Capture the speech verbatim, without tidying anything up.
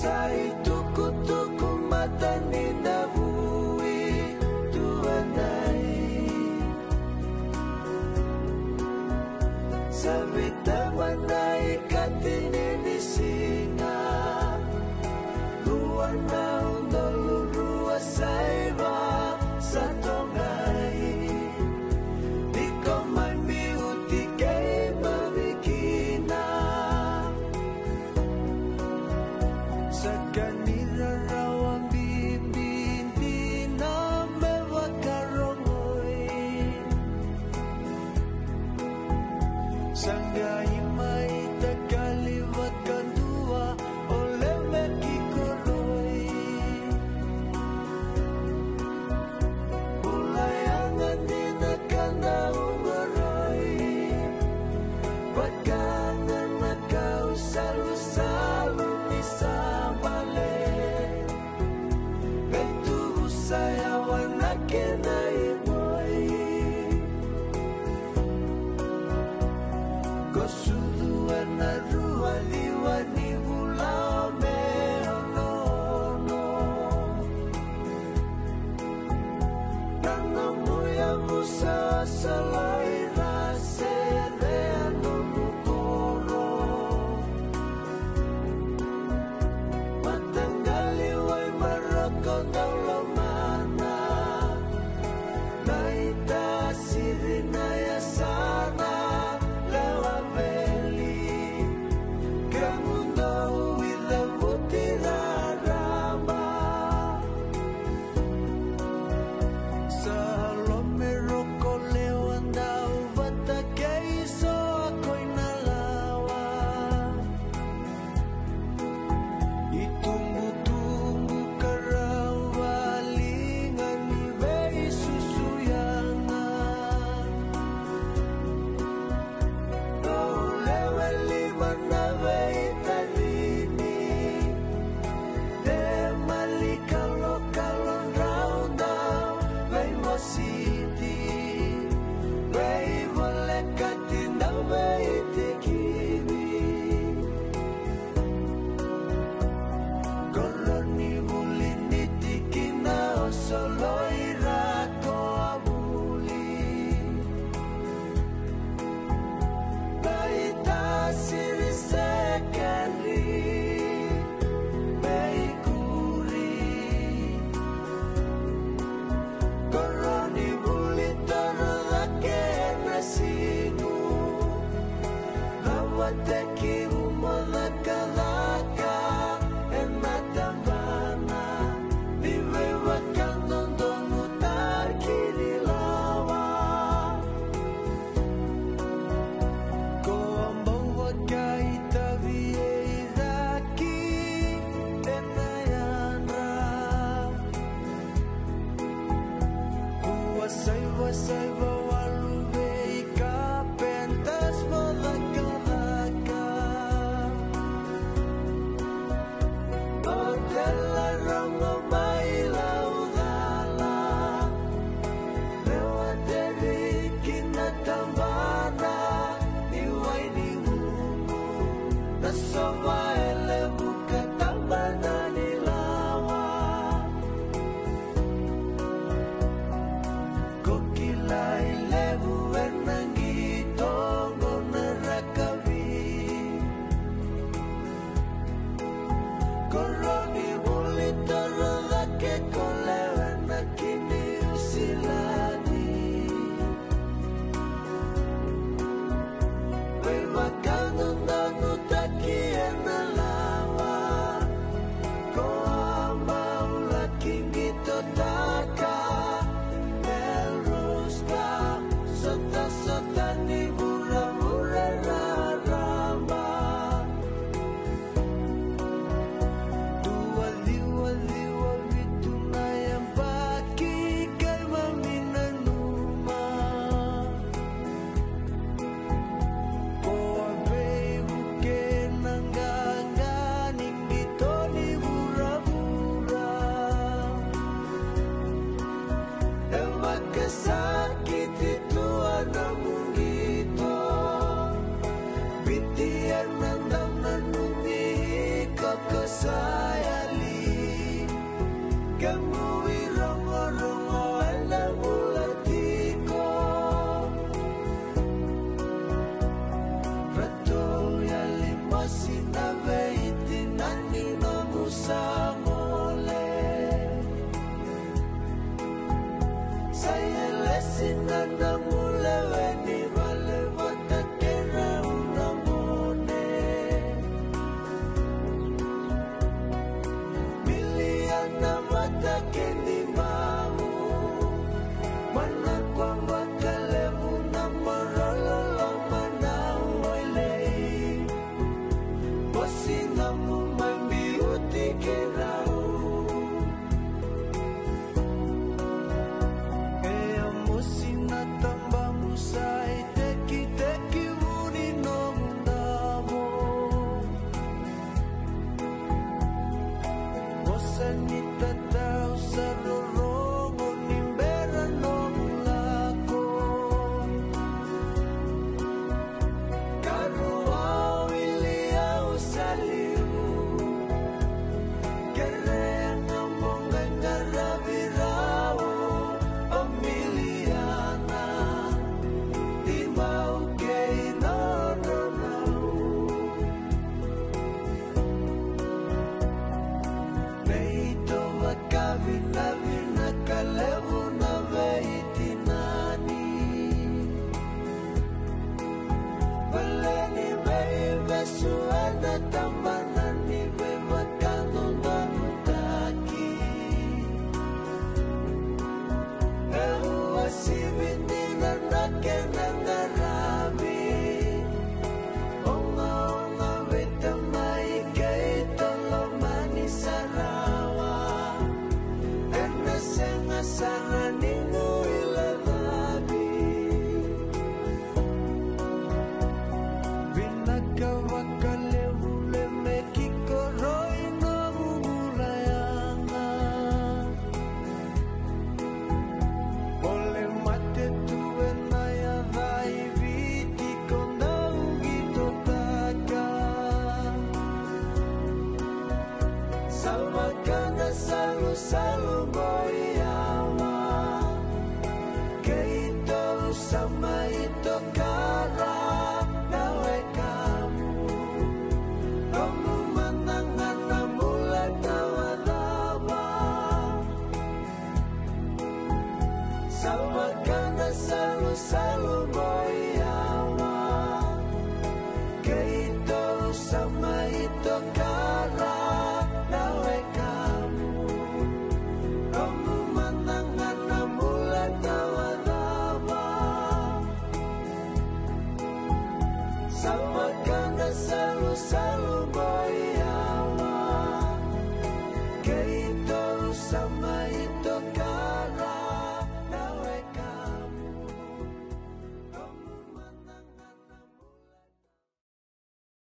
Sai tuku-tuku mata ni nabui tuanai Savita manai katini ni singa Luar naun dolu rua saiva satongai Di komai miuti kei mabikina Sakanira rawang bimbing di name wakarongoi Sanggai mai takaliwat kadua oleh mekikoroi Ulayangan dinakanda umoroi Bagangan nakau salu-salu nisambale Bentu saya wanake na imoi Kosuduan na rua liwani bulao meonono Nanamuya musa salai rasere ano mukoro Matanggali wai maroko daulo mana Naita sirina ya sana lewa beli Kamundo wila mutira rama Salome roko lewan dau bata keiso ako'y nalawa Itumbu-tumbu karawalingan ni Bei susuyanga Olewe liman na Bei talini De malikalo-kalon round daw Bei mositi Bei molekatin daw Bei tikini Koloni mulini tikina o solo irako amuli Baita siri secondary Baikuri Koloni mulitoro dake nasinu Nawateki umolaka-laka Ematambana Vive wakando mutar kirilawa Ko ambang wakai tabiiraki Enayana Huwasay-wasay bawalubay ka Pentas malaka-laka Hotel larong umailaw-dala Lewat dari kinatambana Niway ni Mungu Nasowa ele buka tambana nilawa Kokilay lebu enangitongo narakabi Koroni mulitoro sanita tau sarorongo nimbera nong lako karuau iliau saliu kere ngomong ngarabirao pemiliana timau kei nono nau neito wakavina vina kalevu na veitinani Valeni veive suana tamanani vevakano nanutaki Ehu asivindina nakena ngarami Onga onga vetamai keito lomani sarawa Ena senga sanga ningu ilalabi Vinaka wakalevu lemeki koroi no mulayanga Ole mate tuwe na ya vai viti kondau gito taka Salva kana salu salu boy